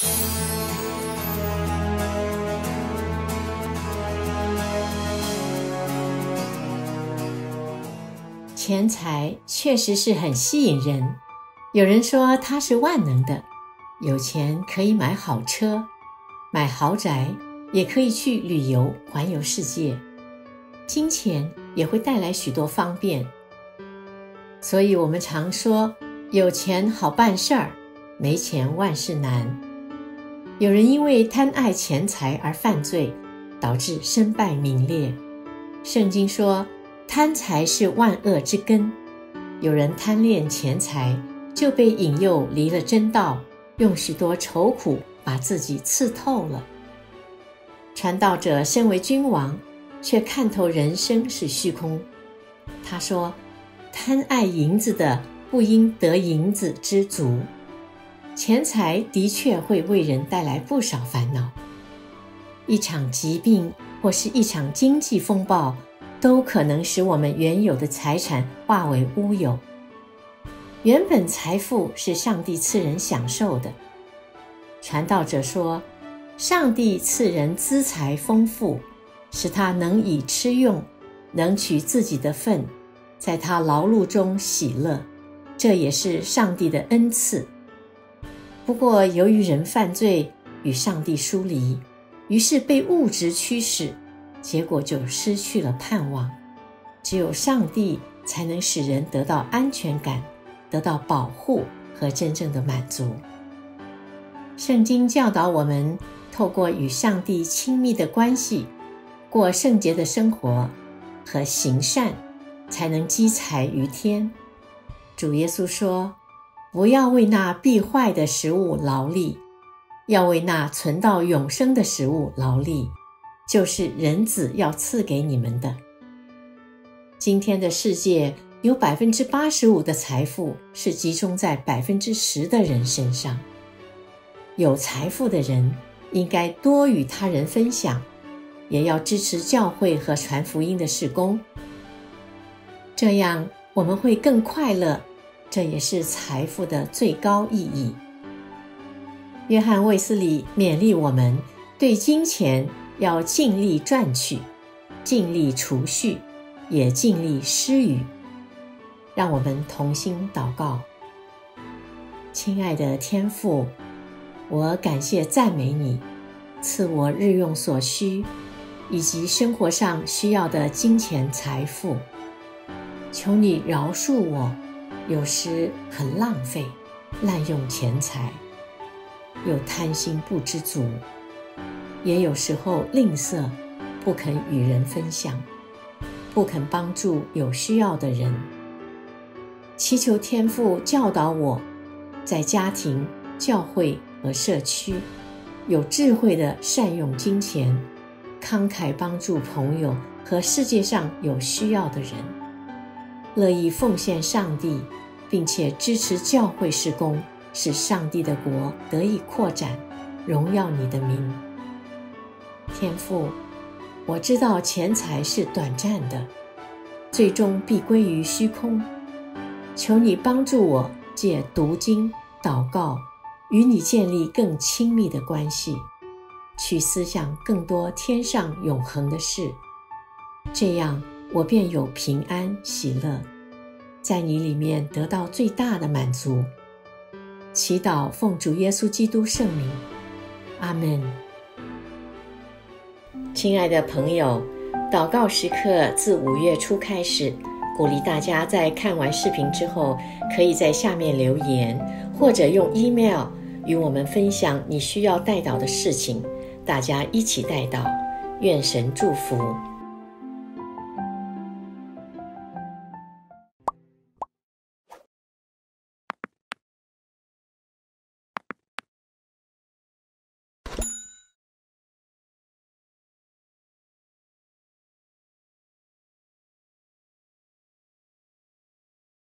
钱财确实是很吸引人，有人说它是万能的，有钱可以买好车，买豪宅，也可以去旅游环游世界，金钱也会带来许多方便。所以我们常说有钱好办事儿，没钱万事难。有人因为贪爱钱财而犯罪，导致身败名裂。圣经说贪财是万恶之根，有人贪恋钱财，就被引诱离了真道，用许多愁苦把自己刺透了。传道者身为君王，却看透人生是虚空。他说，贪爱银子的不应得银子知足。钱财的确会为人带来不少烦恼，一场疾病或是一场经济风暴，都可能使我们原有的财产化为乌有。原本财富是上帝赐人享受的。传道者说，上帝赐人资财丰富，使他能以吃用，能取自己的份，在他劳碌中喜乐，这也是上帝的恩赐。不过由于人犯罪，与上帝疏离，于是被物质驱使，结果就失去了盼望。只有上帝才能使人得到安全感，得到保护和真正的满足。圣经教导我们，透过与上帝亲密的关系，过圣洁的生活和行善，才能积财于天。主耶稣说，不要为那必坏的食物劳力，要为那存到永生的食物劳力，就是人子要赐给你们的。今天的世界有 85% 的财富是集中在 10% 的人身上。有财富的人应该多与他人分享，也要支持教会和传福音的事工，这样我们会更快乐，这也是财富的最高意义。约翰卫斯理勉励我们，对金钱要尽力赚取，尽力储蓄，也尽力施予。让我们同心祷告。亲爱的天父，我感谢赞美你，赐我日用所需，以及生活上需要的金钱财富。求你饶恕我，有时很浪费，滥用钱财，又贪心不知足，也有时候吝啬，不肯与人分享，不肯帮助有需要的人。祈求天父教导我，在家庭、教会和社区，有智慧地善用金钱，慷慨帮助朋友和世界上有需要的人，乐意奉献上帝，并且支持教会事工，使上帝的国得以扩展，荣耀你的名。天父，我知道钱财是短暂的，最终必归于虚空。求你帮助我借读经、祷告，与你建立更亲密的关系，去思想更多天上永恒的事，这样我便有平安喜乐，在你里面得到最大的满足。祈祷奉主耶稣基督圣名，阿们。亲爱的朋友，祷告时刻自5月初开始，鼓励大家在看完视频之后，可以在下面留言，或者用 email 与我们分享你需要代祷的事情，大家一起代祷。愿神祝福。